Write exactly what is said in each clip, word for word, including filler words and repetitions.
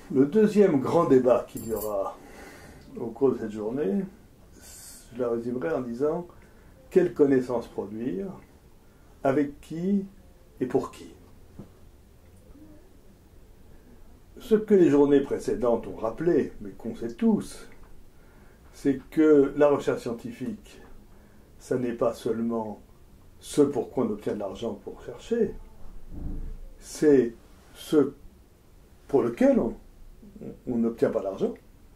Le deuxième grand débat qu'il y aura au cours de cette journée, je la résumerai en disant quelle connaissance produire, avec qui et pour qui. Ce que les journées précédentes ont rappelé, mais qu'on sait tous, c'est que la recherche scientifique, ça n'est pas seulement ce pour quoi on obtient de l'argent pour chercher, c'est ce pour lequel on on n'obtient pas d'argent.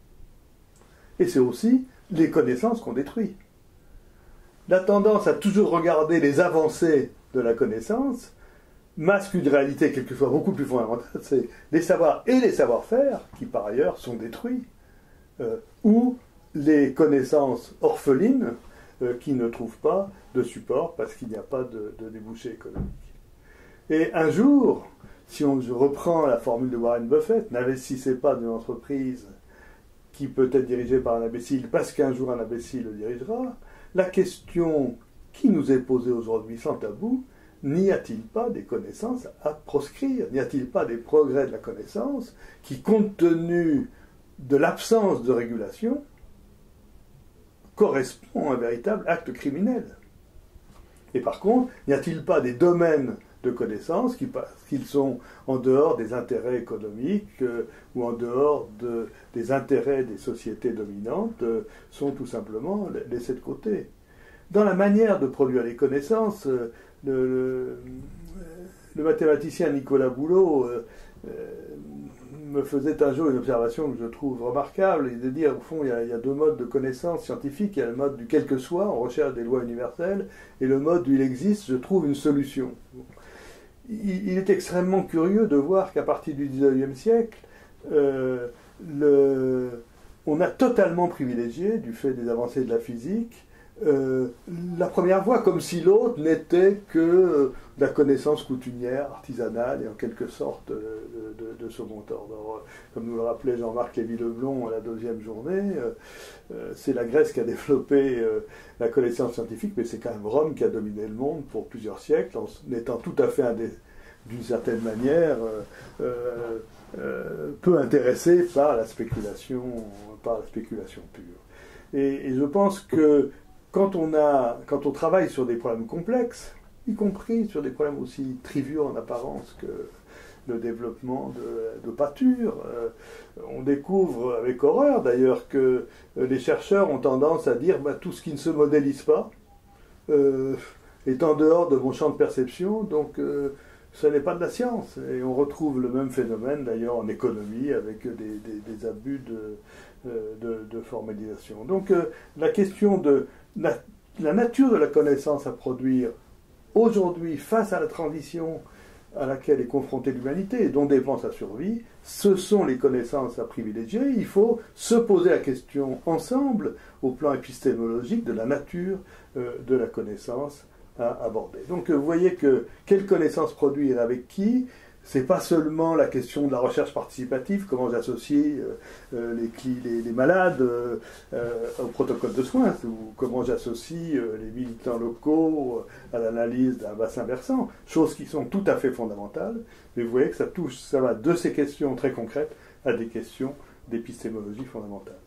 Et c'est aussi les connaissances qu'on détruit. La tendance à toujours regarder les avancées de la connaissance masque une réalité quelquefois beaucoup plus fondamentale, c'est les savoirs et les savoir-faire qui par ailleurs sont détruits, euh, ou les connaissances orphelines euh, qui ne trouvent pas de support parce qu'il n'y a pas de, de débouché économique. Et un jour, si on reprend la formule de Warren Buffett, n'investissez pas dans une entreprise qui peut être dirigée par un imbécile parce qu'un jour un imbécile le dirigera, la question qui nous est posée aujourd'hui sans tabou, n'y a-t-il pas des connaissances à proscrire? N'y a-t-il pas des progrès de la connaissance qui, compte tenu de l'absence de régulation, correspond à un véritable acte criminel? Et par contre, n'y a-t-il pas des domaines de connaissances qui, parce qu'ils sont en dehors des intérêts économiques euh, ou en dehors de, des intérêts des sociétés dominantes, euh, sont tout simplement laissés de côté? Dans la manière de produire les connaissances, euh, le, le, le mathématicien Nicolas Boulot euh, euh, me faisait un jour une observation que je trouve remarquable, et de dire, au fond, il y, a, il y a deux modes de connaissances scientifiques. Il y a le mode du quel que soit, on recherche des lois universelles, et le mode où il existe, je trouve une solution. Il, il est extrêmement curieux de voir qu'à partir du dix-neuvième siècle, euh, le, on a totalement privilégié, du fait des avancées de la physique, Euh, la première voie, comme si l'autre n'était que euh, la connaissance coutumière, artisanale et en quelque sorte euh, de, de, de second ordre. Alors, comme nous le rappelait Jean-Marc Lévy-Leblond à la deuxième journée, euh, euh, c'est la Grèce qui a développé euh, la connaissance scientifique, mais c'est quand même Rome qui a dominé le monde pour plusieurs siècles, en étant tout à fait, d'une certaine manière, euh, euh, euh, peu intéressé par la spéculation, par la spéculation pure. Et, et je pense que Quand on, a, quand on travaille sur des problèmes complexes, y compris sur des problèmes aussi triviaux en apparence que le développement de, de pâture, euh, on découvre avec horreur d'ailleurs que euh, les chercheurs ont tendance à dire bah, tout ce qui ne se modélise pas euh, est en dehors de mon champ de perception, donc euh, ce n'est pas de la science. Et on retrouve le même phénomène d'ailleurs en économie avec des, des, des abus de, de, de formalisation. Donc euh, la question de La, la nature de la connaissance à produire aujourd'hui face à la transition à laquelle est confrontée l'humanité et dont dépend sa survie, ce sont les connaissances à privilégier. Il faut se poser la question ensemble au plan épistémologique de la nature euh, de la connaissance à aborder. Donc vous voyez que quelle connaissance produire avec qui, c'est pas seulement la question de la recherche participative, comment j'associe euh, euh, les, les, les malades euh, euh, au protocole de soins, ou comment j'associe euh, les militants locaux à l'analyse d'un bassin versant, choses qui sont tout à fait fondamentales, mais vous voyez que ça touche, ça va de ces questions très concrètes à des questions d'épistémologie fondamentale.